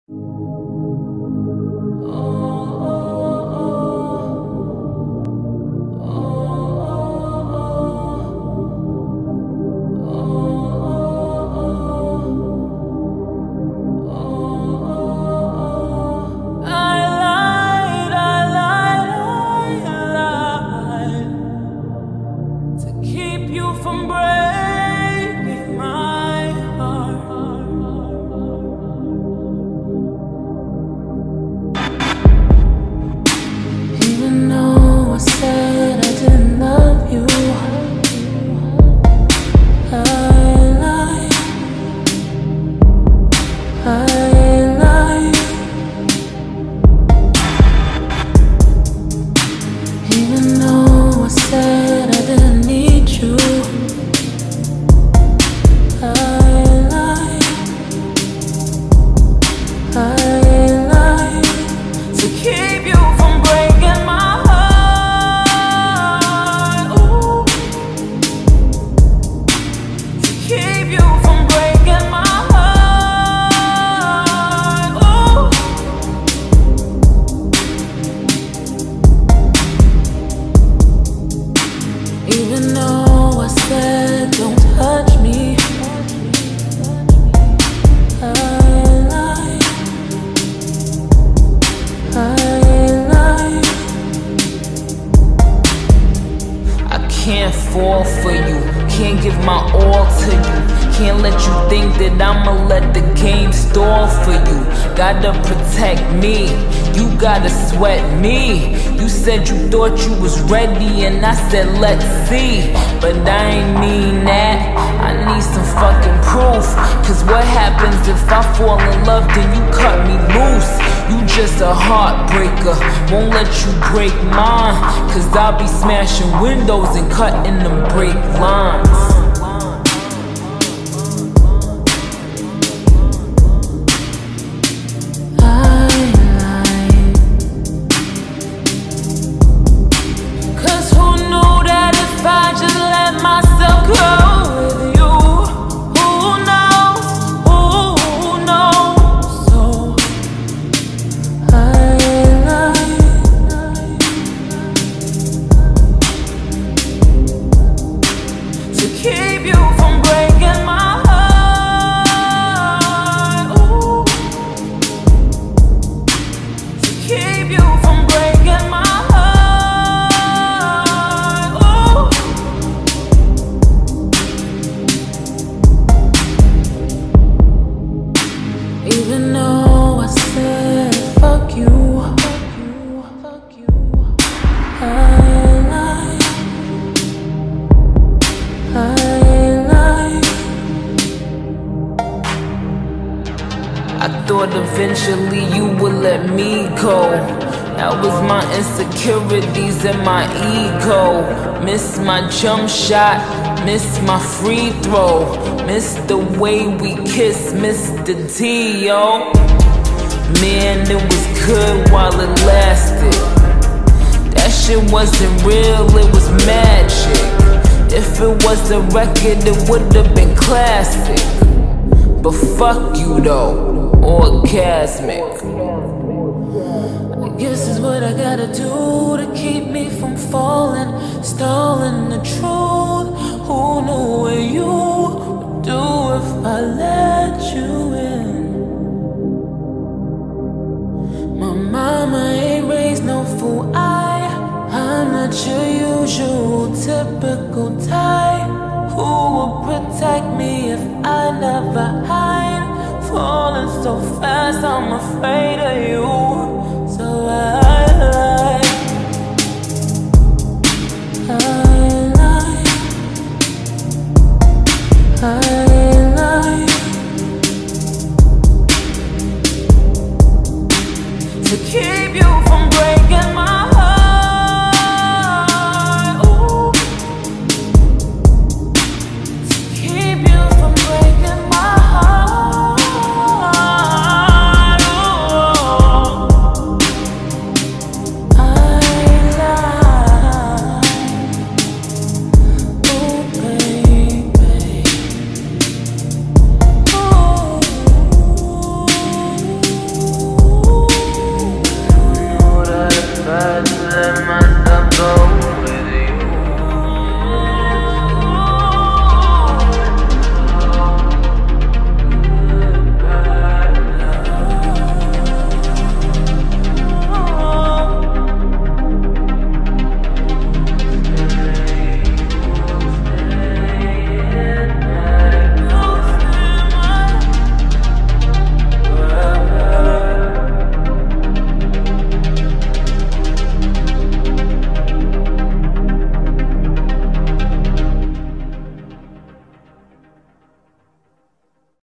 From breaking my heart. Even though I said I didn't love you, I lied. Even though I said I didn't need you, to keep you from breaking my heart. Ooh. To keep you from breaking my heart. Ooh. Even though I said don't touch me, can't fall for you, can't give my all to you, can't let you think that I'ma let the game stall for you. Gotta protect me, you gotta sweat me. You said you thought you was ready and I said let's see, but I ain't mean that. I need some fucking proof, cause what happens if I fall in love then you cut me loose? You just a heartbreaker, won't let you break mine, cause I'll be smashing windows and cutting them brake lines. Cause who knew that if I just let myself go with you? Who knows? So to keep you from breaking my heart. Ooh. To keep you from breaking my heart. Ooh. Even though I said fuck you, I thought eventually you would let me go. That was my insecurities and my ego. Miss my jump shot, miss my free throw, miss the way we kiss, miss the D, yo. Man, it was good while it lasted. That shit wasn't real, it was magic. If it was a record, it would've been classic. But fuck you though, orgasmic. I guess it's what I gotta do to keep me from falling, stalling the truth. Who knew what you would do if I let you in? My mama ain't raised no fool, I'm not your usual typical type who will protect me if I never hide. Falling so fast, I'm afraid of you.